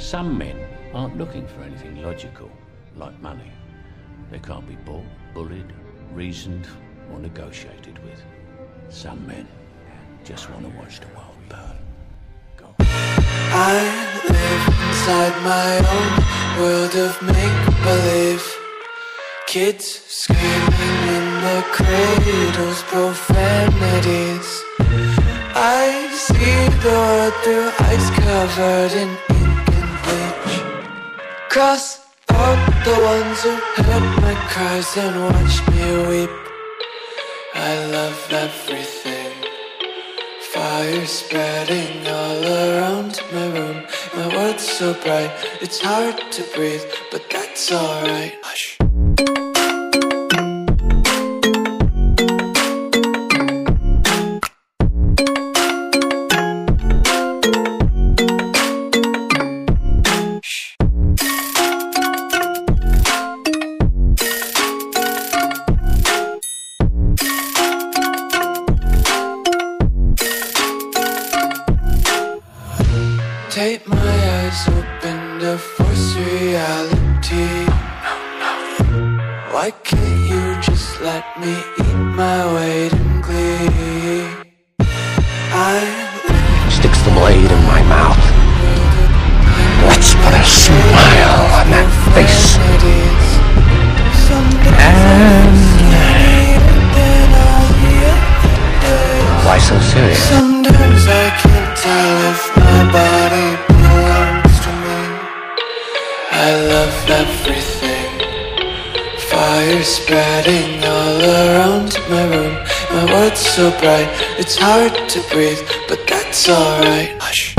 Some men aren't looking for anything logical, like money. They can't be bought, bullied, reasoned, or negotiated with. Some men just want to watch the world burn. Go. I live inside my own world of make-believe. Kids screaming in the cradles, profanities. I see the world through ice covered in ink and bleach. Cross out the ones who heard my cries and watched me weep. I love everything. Fire spreading all around my room. My world's so bright, it's hard to breathe, but that's alright. Hush. Take my eyes open to force reality. Why can't you just let me eat my weight in glee? Sticks the blade in my mouth. Let's put a smile on that face. And why so serious? Sometimes I can't tell if my body belongs to me. I love everything. Fire spreading all around my room. My world's so bright, it's hard to breathe, but that's alright. Hush.